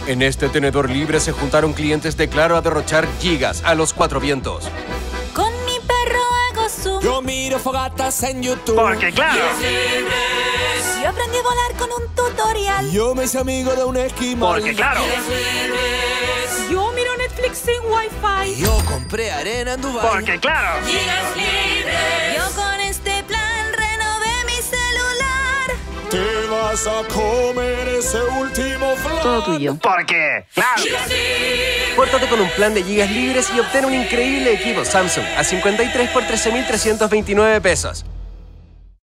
En este tenedor libre se juntaron clientes de Claro a derrochar gigas a los cuatro vientos. Con mi perro hago zoom. Yo miro fogatas en YouTube. Porque claro. Yo aprendí a volar con un tutorial. Yo me hice amigo de un esquimal. Porque claro. Yo miro Netflix sin Wi-Fi. Yo compré arena en Dubai. Porque claro. Yo con este plan renové mi celular. Te vas a comer ese último flan. Todo tuyo. Porque claro. Pórtate con un plan de gigas libres y obtén un increíble equipo Samsung a 53 por 13.329 pesos.